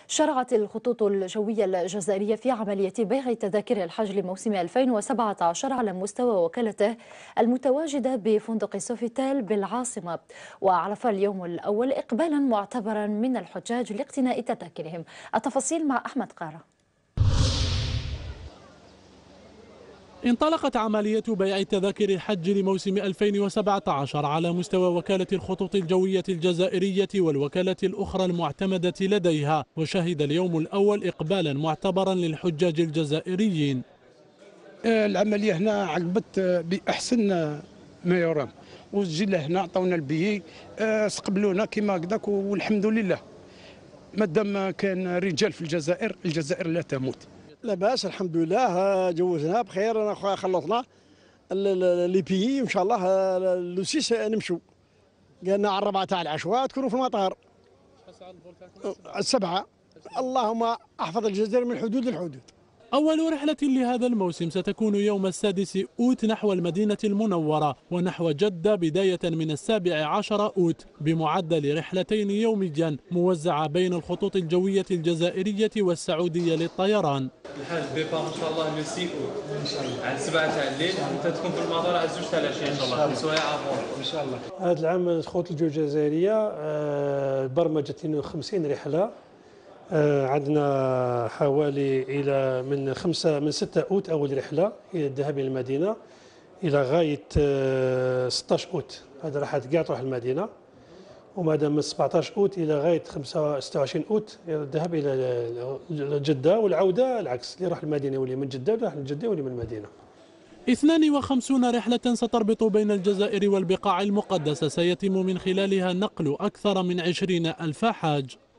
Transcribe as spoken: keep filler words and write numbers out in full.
شرعت الخطوط الجوية الجزائرية في عملية بيع تذاكر الحج لموسم ألفين وسبعة عشر على مستوى وكالته المتواجدة بفندق سوفيتال بالعاصمة، وعرف اليوم الأول إقبالا معتبرا من الحجاج لاقتناء تذاكرهم. التفاصيل مع أحمد قارة. انطلقت عملية بيع تذاكر الحج لموسم ألفين وسبعة عشر على مستوى وكالة الخطوط الجوية الجزائرية والوكالة الأخرى المعتمدة لديها، وشهد اليوم الأول إقبالا معتبرا للحجاج الجزائريين. العملية هنا عقبت بأحسن ما يرام، والجيل هنا عطونا البيي استقبلونا كما هكذاك، والحمد لله مادام كان رجال في الجزائر، الجزائر لا تموت. لا باس الحمد لله، جوزنا بخير، خلصنا لي بيي وان شاء الله لو سيس نمشوا. قالنا على الربعه تاع العشوة تكونوا في المطار. السبعه. اللهم احفظ الجزائر من حدود الحدود. أول رحلة لهذا الموسم ستكون يوم السادس أوت نحو المدينة المنورة، ونحو جدة بداية من السابع عشر أوت، بمعدل رحلتين يوميا موزعة بين الخطوط الجوية الجزائرية والسعودية للطيران. الحاج بيبار ان شاء الله لو ستة اوت ان شاء الله على سبعة تاع الليل، وانت تكون في المطار على زوج تاع العشيه ان شاء الله، سوايع عفوا ان شاء الله. هذا العام الخطوط الجوية الجزائرية برمجت اثنين وخمسين رحلة، عندنا حوالي الى من خمسه من ستة اوت اول رحله الى الذهاب الى المدينه، الى غايه ستة عشر اوت هذا راح كاع تروح المدينه، ومادام من سبعة عشر اوت الى غايه ستة وعشرين اوت الذهاب الى جده، والعوده العكس، اللي يروح المدينه واللي من جده يروح لجده واللي من المدينه. اثنين وخمسين رحلة ستربط بين الجزائر والبقاع المقدسة، سيتم من خلالها نقل أكثر من عشرين ألف حاج.